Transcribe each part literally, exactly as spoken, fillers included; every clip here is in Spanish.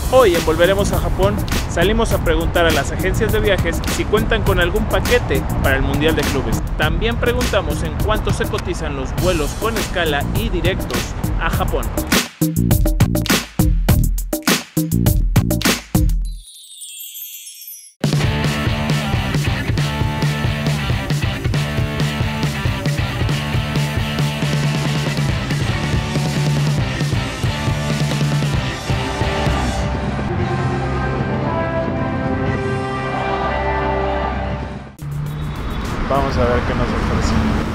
Hoy en Volveremos a Japón salimos a preguntar a las agencias de viajes si cuentan con algún paquete para el Mundial de Clubes. También preguntamos en cuánto se cotizan los vuelos con escala y directos a Japón. Vamos a ver qué nos ofrece.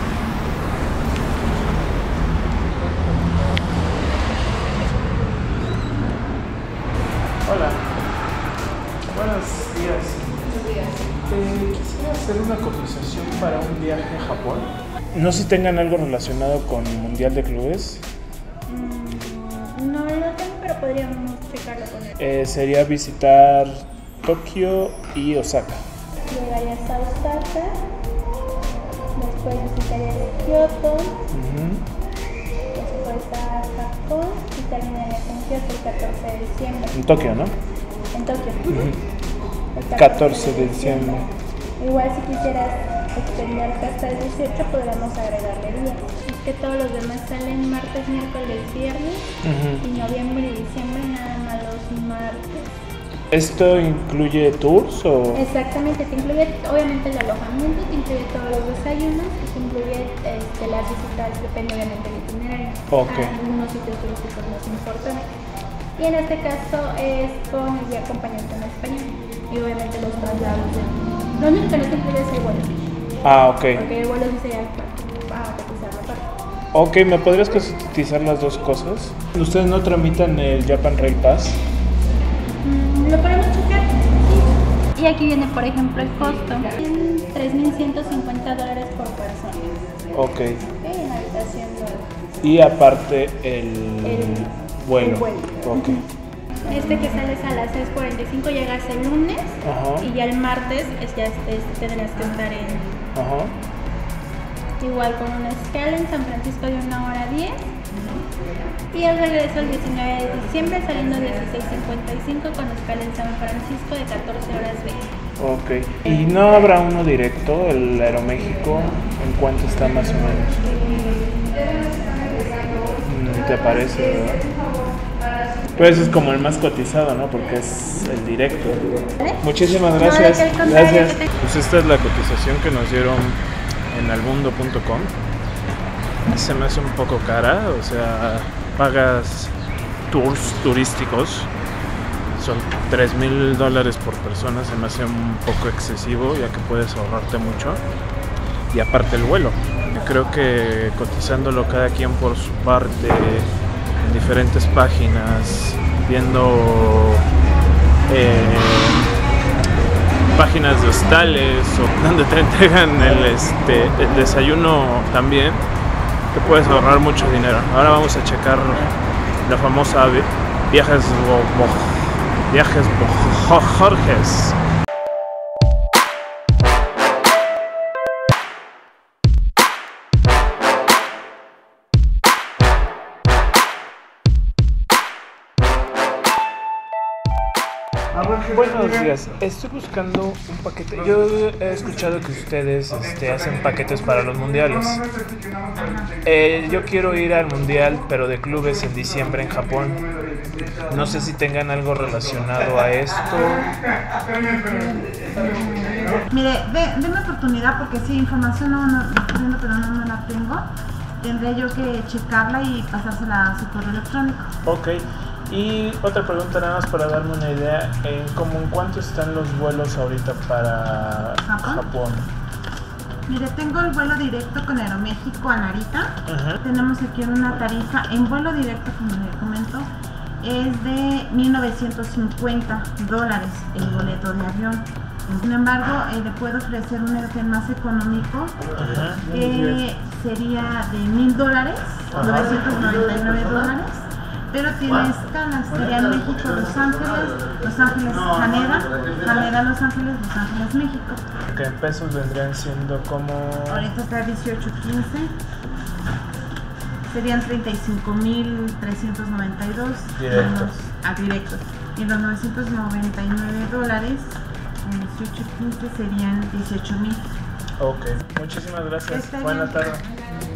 Hola. Buenos días. Buenos días. Eh, quisiera hacer una cotización para un viaje a Japón. No sé si tengan algo relacionado con el Mundial de Clubes. Mm, no lo tengo, pero podríamos checarlo con él. Eh, sería visitar Tokio y Osaka. Llegarías a Osaka. Después visitarías Kioto, Uh-huh. después a Japón y terminarías en Kioto el catorce de diciembre. En Tokio, ¿no? En Tokio. Uh-huh. El catorce de diciembre. Igual si quisieras extenderte hasta el dieciocho podríamos agregarle días. Es que todos los demás salen martes, miércoles, viernes Uh-huh. y noviembre y diciembre nada más los martes. ¿Esto incluye tours o...? Exactamente, te incluye obviamente el alojamiento, te incluye todos los desayunos y te incluye este, las visitas, depende obviamente del itinerario, Okay. a algunos sitios turísticos más importantes. Y en este caso es con el guía acompañante en español y obviamente los traslados. De... Lo único que no te incluye es el vuelo. Ah, ok. Porque el vuelo sí sería para cotizar la parte. Ok, ¿me podrías cotizar las dos cosas? ¿Ustedes no tramitan el Japan Rail Pass? Mm, lo podemos checar. Y aquí viene, por ejemplo, el costo. En tres mil ciento cincuenta dólares por persona. Ok. Ok, en la habitación doble. Y aparte el, El vuelo. el vuelo. Ok. Este que sales a las seis cuarenta y cinco llegas el lunes. Ajá. Y ya el martes es, ya este, tendrás que estar en... Ajá. Igual con una escala en San Francisco de una hora diez. Y el regreso el diecinueve de diciembre saliendo dieciséis cincuenta y cinco con escala en San Francisco de catorce horas veinte. Ok. ¿Y no habrá uno directo, el Aeroméxico? ¿En cuánto está más o menos? Mm, ¿Te parece, verdad? Pues es como el más cotizado, ¿no? Porque es el directo. ¿Vale? Muchísimas No, gracias. de que al contrario, Gracias. que te- Pues esta es la cotización que nos dieron en almundo punto com. Se me hace un poco cara, o sea, pagas tours turísticos, son tres mil dólares por persona, se me hace un poco excesivo ya que puedes ahorrarte mucho. Y aparte el vuelo, creo que cotizándolo cada quien por su parte, en diferentes páginas, viendo eh, páginas de hostales o donde te entregan el, este, el desayuno también, te puedes ahorrar mucho dinero. Ahora vamos a checar la famosa vi- viajes Bo- Bo- viajes Bo- Jorges. Buenos días, estoy buscando un paquete. Yo he escuchado que ustedes este, hacen paquetes para los mundiales. Eh, yo quiero ir al mundial, pero de clubes en diciembre en Japón. No sé si tengan algo relacionado a esto. Mire, de, de una oportunidad porque sí, información no, no, estoy viendo, pero no, no la tengo. Tendré yo que checarla y pasársela a su correo electrónico. Ok. Y otra pregunta nada más para darme una idea, en cómo en cuánto están los vuelos ahorita para ¿Japón? Japón. Mire, tengo el vuelo directo con Aeroméxico a Narita. Ajá. Tenemos aquí una tarifa en vuelo directo, como le comento, es de mil novecientos cincuenta dólares el boleto de avión. Sin embargo, eh, le puedo ofrecer un hotel más económico, Ajá. que sería de mil dólares, novecientos noventa y nueve dólares. Pero tiene escalas, sería México, Los Ángeles, Los Ángeles, Haneda, Haneda, Los Ángeles, Los Ángeles, México. Que en pesos vendrían siendo como... Ahorita está dieciocho quince, serían treinta y cinco mil trescientos noventa y dos Directos. a directos. y los novecientos noventa y nueve dólares en dieciocho y quince serían dieciocho mil. Ok, muchísimas gracias. Está Buenas bien. tardes.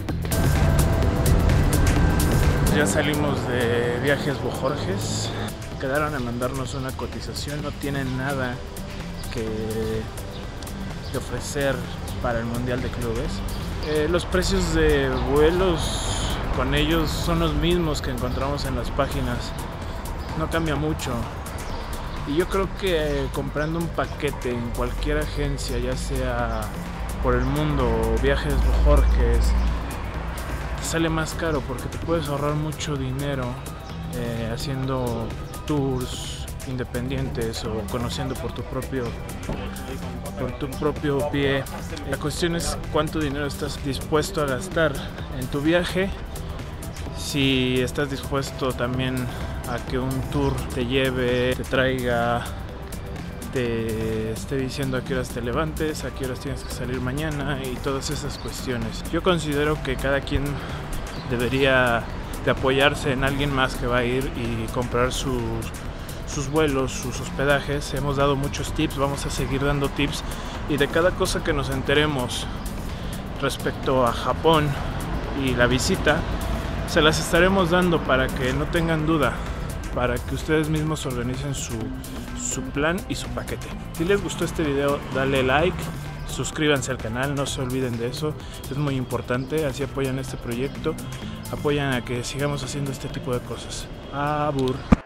Ya salimos de Viajes Bojorges. Quedaron a mandarnos una cotización, no tienen nada que, que ofrecer para el Mundial de Clubes. Eh, los precios de vuelos con ellos son los mismos que encontramos en las páginas, no cambia mucho. Y yo creo que eh, comprando un paquete en cualquier agencia, ya sea por el mundo o Viajes Bojorges, te sale más caro porque te puedes ahorrar mucho dinero eh, haciendo tours independientes o conociendo por tu propio por tu propio pie. La cuestión es cuánto dinero estás dispuesto a gastar en tu viaje, si estás dispuesto también a que un tour te lleve, te traiga, te esté diciendo a qué horas te levantes, a qué horas tienes que salir mañana y todas esas cuestiones. Yo considero que cada quien debería de apoyarse en alguien más que va a ir y comprar sus, sus vuelos, sus hospedajes. Hemos dado muchos tips, vamos a seguir dando tips, y de cada cosa que nos enteremos respecto a Japón y la visita, se las estaremos dando para que no tengan duda, para que ustedes mismos organicen su, su plan y su paquete. Si les gustó este video, dale like, suscríbanse al canal, no se olviden de eso, es muy importante, así apoyan este proyecto, apoyan a que sigamos haciendo este tipo de cosas. Abur.